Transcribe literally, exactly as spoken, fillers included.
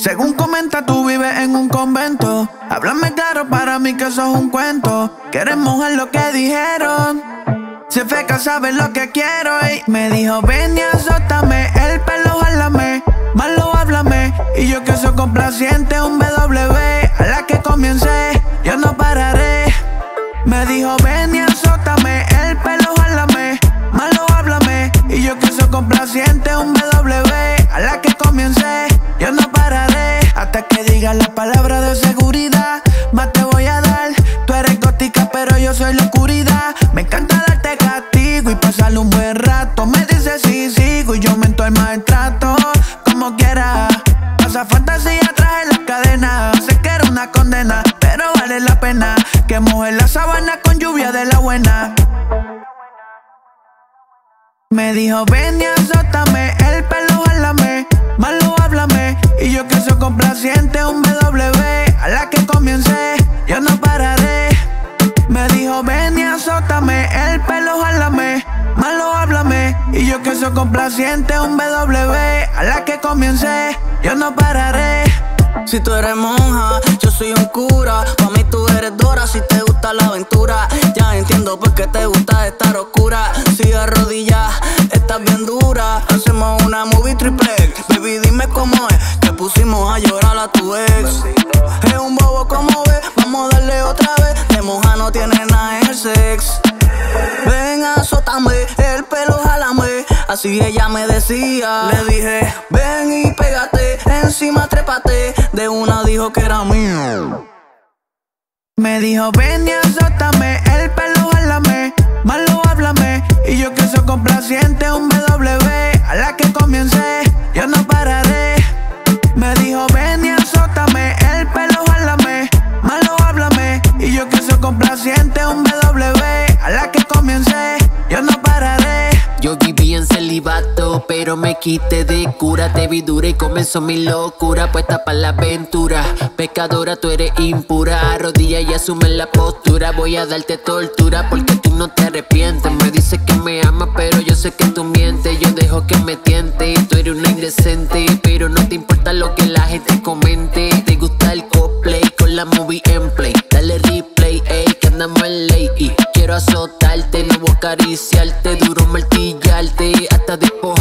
Según comenta, tú vives en un convento. Háblame claro, para mí que eso es un cuento. ¿Quieres mojar lo que dijeron? Si feca sabes lo que quiero. Y me dijo, ven y azótame, el pelo jálame, malo háblame. Y yo que soy complaciente, un B W. A la que comience, yo no pararé. Me dijo, ven y azótame, el pelo jálame, malo háblame. Y yo que soy complaciente, un B W. A la que comience, yo no pararé. Hasta que digas la palabra de seguridad, más te voy a dar. Tú eres gótica, pero yo soy la oscuridad. Me encanta darte castigo y pasarle un buen rato. Me dice si sigo y yo aumento el maltrato. Como quiera, pasa fantasía, traje la cadena. Sé que era una condena, pero vale la pena. Que moje la sabana con lluvia de la buena. Me dijo, ven y azótame, el pelo jálame, malo háblame. Y yo que soy complaciente, un B W. A la que comience, yo no pararé. Me dijo, ven y azótame, el pelo jálame, malo háblame. Y yo que soy complaciente, un B W. A la que comience, yo no pararé. Si tú eres monja, yo soy un cura. Pa' mí tú eres Dora, si te gusta la aventura. Ya entiendo por qué te gusta estar oscura. Si arrodillas, estás bien dura. Hacemos una movie triplex. Baby, dime cómo es, que pusimos a llorar a tu ex. Es un bobo como ves, vamos a darle otra vez. De monja no tiene nada en el sex. Ven, azótame, el pelo jálame. Así ella me decía. Le dije, ven y pégate, encima trépate. De una dijo que era mío. Me dijo, ven y azótame, el pelo jálame, malo háblame. Y yo que soy complaciente, un B W. A la que comience, yo no pararé. Me dijo, ven y azótame, el pelo jálame, malo háblame. Y yo que soy complaciente, un B W. A la que comience, yo no pararé. Yo viví en celibato, pero me quité de cura. Te vi dura y comenzó mi locura, puesta para la aventura. Pecadora, tú eres impura, arrodilla y asume la postura. Voy a darte tortura porque tú no te arrepientes. Me dices que me amas, pero yo sé que tú mientes. Yo dejo que me tiente, tú eres una indecente. Pero no te importa lo que la gente comente. Te gusta el cosplay con la movie en play. Dale replay, ey, que andamos en ley. Y quiero azotarte, no voy a acariciarte, duro martillarte hasta despojar.